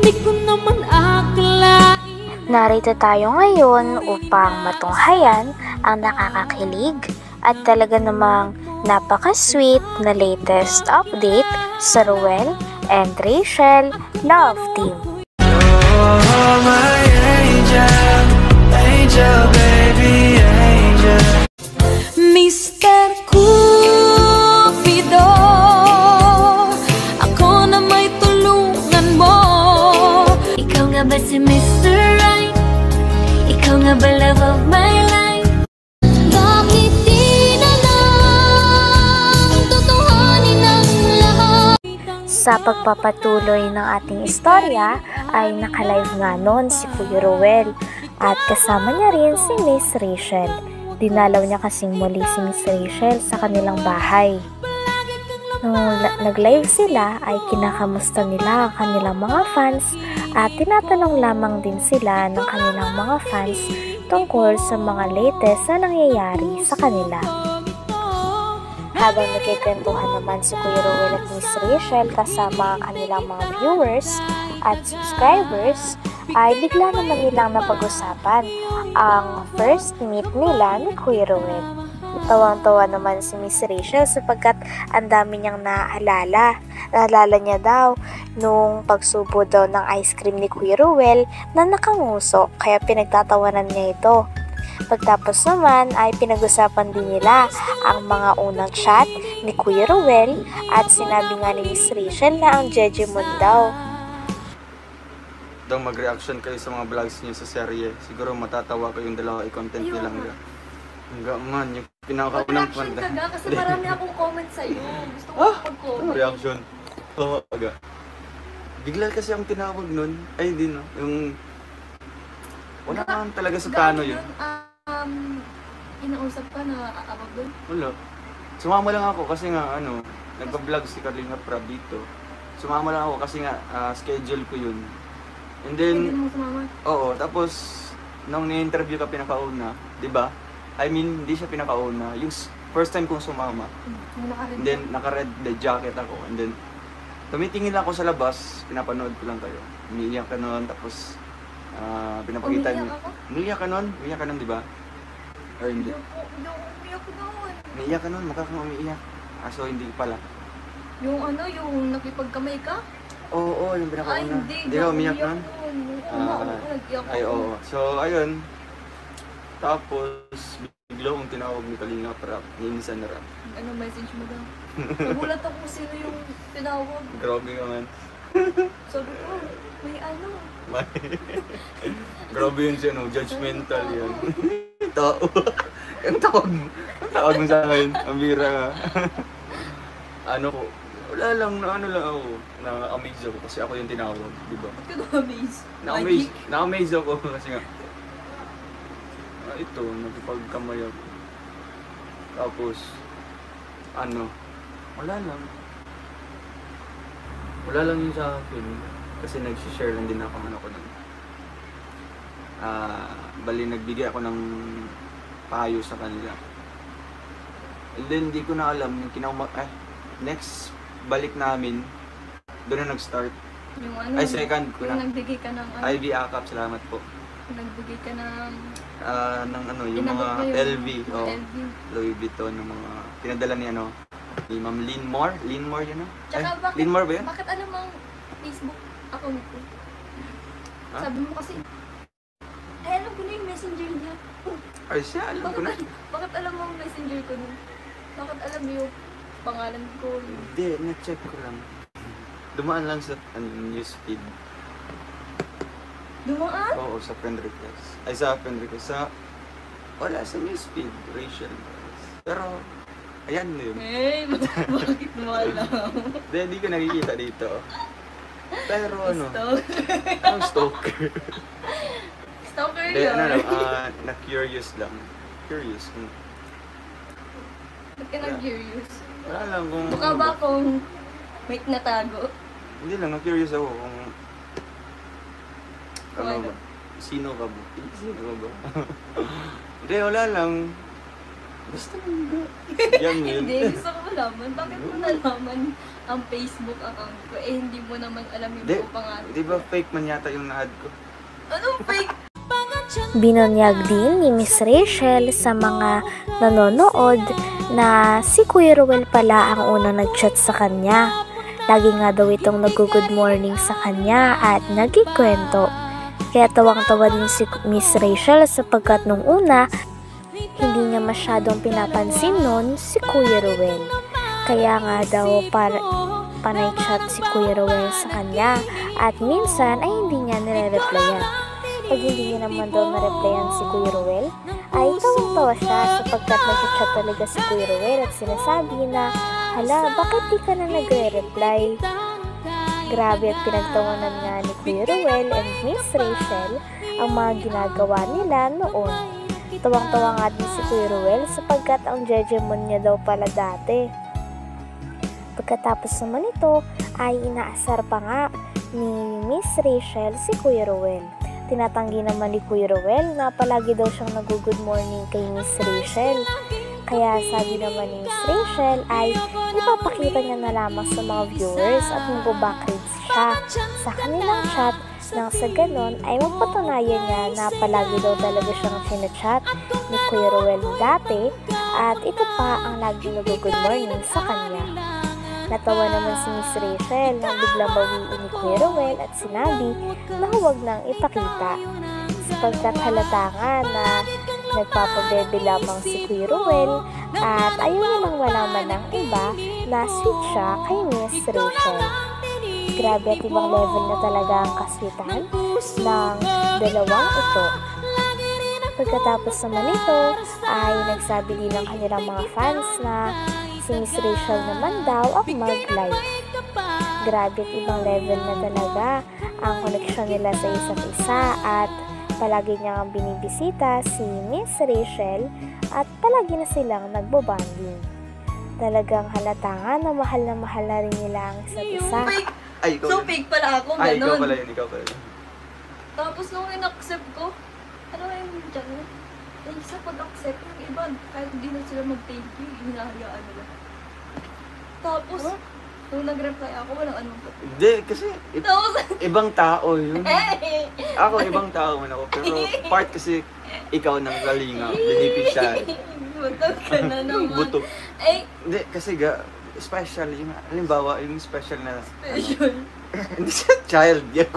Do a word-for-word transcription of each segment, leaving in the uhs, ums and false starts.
Di ko naman akalain. Narito tayo ngayon upang matunghayan ang nakakakilig at talaga namang napaka-sweet na latest update sa Ruel and Rachel Love Team. Oh, my angel, angel, baby, angel. Mister Cupido, ako na may tulungan mo. Ikaw nga ba si Mister Right? Ikaw nga ba love of my life? Bakit di na lang tutuhanin ang lahat? Sa pagpapatuloy ng ating istorya ay nakalive nga noon si Kuya Ruel at kasama niya rin si Miss Rachel. Dinalaw niya kasing muli si Miss Rachel sa kanilang bahay. Nung nag-live sila ay kinakamusta nila ang kanilang mga fans at tinatanong lamang din sila ng kanilang mga fans tungkol sa mga latest na nangyayari sa kanila. Habang nagkikwentuhan naman si Kuya Ruel at Miss Rachel kasama ang kanilang mga viewers at subscribers, ay bigla naman nilang napag-usapan ang first meet nila ni Kuya Ruel. Tawang-tawa naman si Miss Rachel sapagkat ang dami niyang naalala. Naalala niya daw nung pagsubo daw ng ice cream ni Kuya Ruel na nakanguso, kaya pinagtatawanan niya ito. Pagtapos naman ay pinag-usapan din nila ang mga unang chat ni Kuya Ruel at sinabi nga ni Miss Rachel na ang Jejemon daw. Daw mag-reaction kayo sa mga vlogs niyo sa serye. Siguro matatawa kayong dalawa i-content niyo lang. Hanggang man, yung pinakaunang reaction panda. ka ga, kasi marami akong comment sa'yo. Gusto ko Ah! mag-comment. Reaction. Oo, aga. Bigla kasi ang tinawag nun. Ay, hindi no. Yung... Wala naman talaga sa plano yun. Um, inausap ka na aabag doon? Wala. Sumama lang ako kasi nga, ano, nagpa-vlog si Kalinga Prab dito. Sumama lang ako kasi nga, uh, schedule ko yun. And then, hindi mo sumama? oo, tapos, nung ni-interview ka pinakauna, di ba? I mean, hindi siya pinakauna. Yung first time kong sumama. Hmm, And then, naka-red the jacket ako. And then, tumitingin lang ako sa labas, pinapanood ko lang kayo. Umiiyak ka nun, tapos, uh, pinapakita niyo. Umiiyak ako? Umiiyak ka nun? Umiiyak ka nun, di ba? Or hindi? Hindi ako, hindi ako umiyak noon. Umiiyak ka nun, mukha kang umiiyak. Ah, so hindi pala. Yung ano, yung nakipagkamay ka? Oo, oo, yung pinakauna. Ay, hindi. Hindi ka umiyak nun? nun. Ah, Ano, nag-iyak ay, ako. oo. So, ayun. Tapos, bigla kong tinawag ni Kalinga Prab, ni Insan Rap. Ano, message mo daw? Nagulat ako sino yung tinawag. Grabe ka man. Sabi ko, may ano. Grabe yun siya, no? Judgmental yan. Tao. Ang tawag mo. Ang tawag mo sa akin. Ang bira ka. Ano ko, wala lang, na ano lang ako. Na-amaze ako kasi ako yung tinawag, di ba? Ba't ka na-amaze? Na-amaze, na-amaze ako kasi nga, ah, ito, nagpapagkamay ako. Tapos, ano, wala lang. Wala lang yun sa akin. Kasi nag-share lang din ako ano ko nun. Ah, bali nagbigay ako ng payo sa kanila. And then, di ko na alam, yung kinawag, eh, next balik namin, doon na nag-start. Yung ano, Ay, second ko yung na. nagbigay ka ng ano, I V Akap, salamat po. nagbigay ka ng Ah, ng ano, yung inabot mga mo yung L V, oh, L V. Louis Vuitton, ng mga pinadala ni ano, ni Ma'am Linmore, Linmore yun, no? Tsaka Ay, bakit, Linmore ba yun? bakit alam mo ang Facebook account ko? Ha? Sabi mo kasi, ay alam ko na yung messenger niya. Ay, siya, alam ko Bakit, na. al- bakit alam mo ang messenger ko nun? Bakit alam mo yung pangalan ko? Hindi, na-check ko lang. Dumaan lang sa ano, newsfeed. Dumaan? Oo, sa friend request. Ay, sa friend request. Sa, wala, sa newsfeed, Rachel. Pero, ayan na yun. Eh, bakit mo alam? Hindi, hindi ko nakikita dito. Pero ano, Stalker. ang stalker. Stalker Hindi, yun. ano lang, ah, na-curious lang. Curious. kung- Ba't ka nag-curious? Wala lang kung... Mukha ba akong may natago? Hindi lang, na-curious ako kung... Ano Ano? ba? Sino ka ba? Sino ka ba? Hindi, wala lang. Basta langga. Yan yun. Hindi, gusto ko malaman. Bakit mo nalaman ang Facebook account ko? Eh, hindi mo naman alam yung Di, buong pangalan. di ba fake man yata yung na-add ko? Anong fake? Binunyag din ni Miss Rachel sa mga nanonood na si Kuya Ruel pala ang unang nag-chat sa kanya. Lagi nga daw itong nag-good morning sa kanya at nagkikwento. Kaya tawang-tawa din si Miss Rachel sapagkat nung una, hindi niya masyadong pinapansin nun si Kuya Ruel. Kaya nga daw par panay chat si Kuya Ruel sa kanya at minsan ay hindi niya nire-replyan. Pag hindi niya naman daw na-replyan si Kuya Ruel, ay tawang-tawa siya sapagkat nag-chat talaga si Kuya Ruel at sinasabi na, hala, bakit di ka na nagre-reply? Grabe at pinagtawanan nga ni Kuya Ruel and Miss Rachel ang mga ginagawa nila noon. Tawang-tawa nga din si Kuya Ruel sapagkat ang jejemon niya daw pala dati. Pagkatapos naman ito ay inaasar pa nga ni Miss Rachel si Kuya Ruel. Tinatanggi naman ni Kuya Ruel na palagi daw siyang nag-good morning kay Miss Rachel. Kaya sabi naman ni Miss Rachel ay ipapakita niya na lamang sa mga viewers at mag-backreads siya sa kanilang chat nang sa ganon ay magpatunayan niya na palagi daw talaga siyang sinachat ni Kuya Ruel dati at ito pa ang laging nag-good morning sa kanya. Natawa naman si Miss Rachel nang biglang bawiin ni Kuya Ruel at sinabi na huwag nang ipakita. Sapagkat halata nga na nagpapabebe lamang si Kuya Ruel at ayaw niya nang malaman ng iba na sweet siya kay Miss Rachel. Grabe at ibang level na talaga ang kaswitan ng dalawang ito. Pagkatapos naman ito ay nagsabi din ng kanilang mga fans na si Miss Rachel naman daw ang mag-live. Grabe at ibang level na talaga ang connection nila sa isa't isa at palagi niya ang binibisita si Miss Rachel at palagi na silang nagbobanding. Talagang halata nga na mahal na mahal na rin nila ang isa't isa. Fake! Ay, ikaw So yun. fake pala ako, Ay, ikaw ganon. pala yun, ikaw pala yun. Tapos nung in-accept ko, ano nga yung dyan? Eh, sa pag-accept, yung iba, kahit hindi na sila mag-thank you, hinahayaan nila. Tapos, nung nag-reply ako, walang anong to. Hindi, kasi i- Tapos, ibang tao yun. eh! Ako, ibang tao man ako. Pero part kasi ikaw ng galinga, beneficiary. Butog ka na naman. Buto. Eh, Hindi, kasi ga, special, yung, halimbawa, yung special na, special. hindi siya child, yun.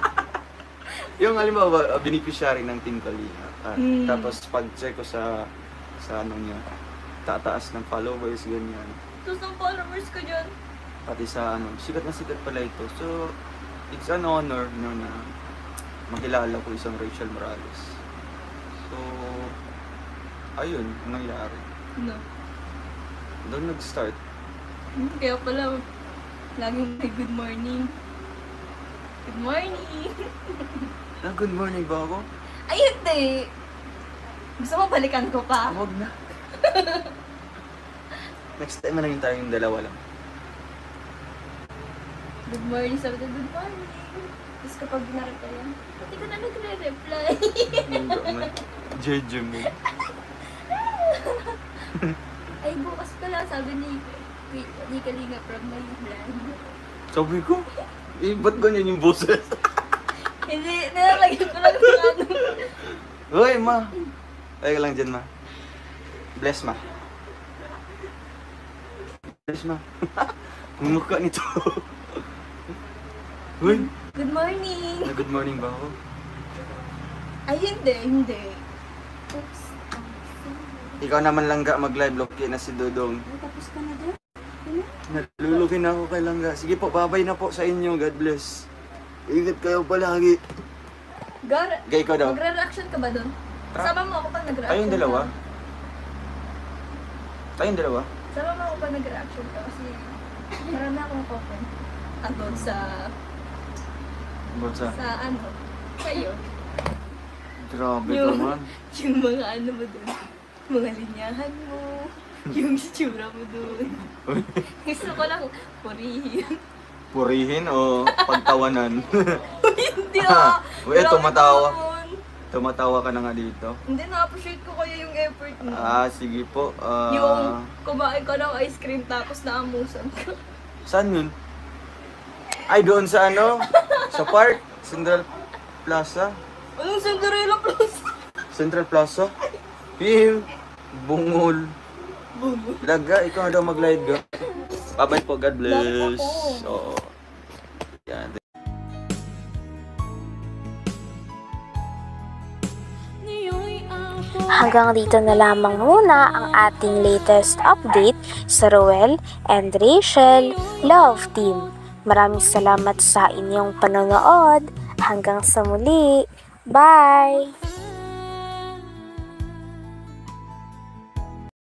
Yung halimbawa, uh, beneficiary ng Team Kalinga. Ah, Hmm. Tapos pag-check ko sa, sa ano niya, tataas ng followers, ganyan. Tapos ang followers ko dyan. Pati sa ano, sikat na sikat pala ito. So, it's an honor no, na makilala ko isang Rachel Morales. So, ayun, ang nangyari. No. Doon nag-start. Hmm, Kaya pala, laging may good morning. Good morning. Na good morning ba ako? Ay, hindi. Gusto mo balikan ko pa? Huwag na. Next time na lang tayong dalawa lang. Good morning, sabi ko, good morning. Tapos kapag na-replyan, pati ka na nagre-reply. J J mo. Ay, bukas pala, sabi ni, ni Kalinga from my plan. Sabi ko, eh, ba't ganyan yung boses? Hindi, nilalagyan ko lang sa ano. Hoy, ma. Ay ka lang dyan, ma. Bless, ma. Bless, ma. Ang mukha nito. Hoy, Good morning. na good morning ba ako? Ay, hindi, hindi. Oops. Ikaw naman langga mag-live, Loki na si Dodong. Ay, tapos ka na dyan? Nalulukin na ako kay langga. Sige po, babay na po sa inyo. God bless. Ingat kayo palagi. Gar, Gay ko daw. magre-reaction ka ba dun? Tra- Sama mo ako pag nag-reaction Tayong dalawa? ka. Tayong dalawa? Sama mo ako pag nag-reaction ka kasi marami akong open about sa, About sa... sa ano, sa'yo. Grabe Yung- ka man. Yung mga ano mo dun, mga linyahan mo, yung itsura mo dun. Gusto ko lang purihin. Purihin o pagtawanan? Hindi Ah, ah! uy, eto, Grabe matawa. naman. Tumatawa ka na nga dito. Hindi, na-appreciate ko kaya yung effort mo. Ah, sige po. ah, Yung kumain ka ng ice cream tapos naamusan ka. Saan yun? Ay, doon sa ano? Sa park? Central Plaza? Anong Cinderella Plus? Central Plaza? Pim! Bungol. Laga, ikaw na daw mag-live ka. Bye-bye po, God bless. Oo. Yan. Hanggang dito na lamang muna ang ating latest update sa Roel and Rachel Love Team. Maraming salamat sa inyong panonood. Hanggang sa muli. Bye!